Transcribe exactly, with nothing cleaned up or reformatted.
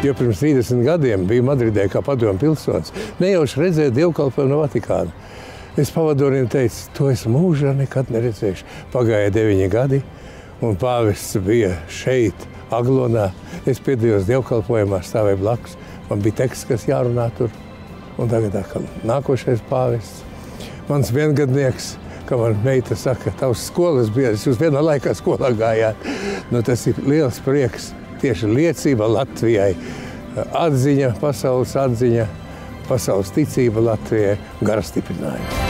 Jo pirms trīsdesmit gadiem biju Madridē kā padomju pilsonis. Nejauši redzēju dievkalpojumu no Vatikāna. Es pavadonim teicu, to es mūžā nekad neredzēšu. Pagāja deviņi gadi, un pāvests bija šeit, Aglonā. Es piedalījos dievkalpojumā, stāvēju blakus. Man bija teksts, kas jārunā tur. Un tagad atkal nākošais pāvests. Mans viengadnieks, kā man meita saka, tavs skolas biedrs, jūs vienā laikā skolā gājāt. Nu, tas ir liels prieks. Tieši liecība Latvijai, atziņa, pasaules atziņa, pasaules ticība Latvijai, gara stiprinājums.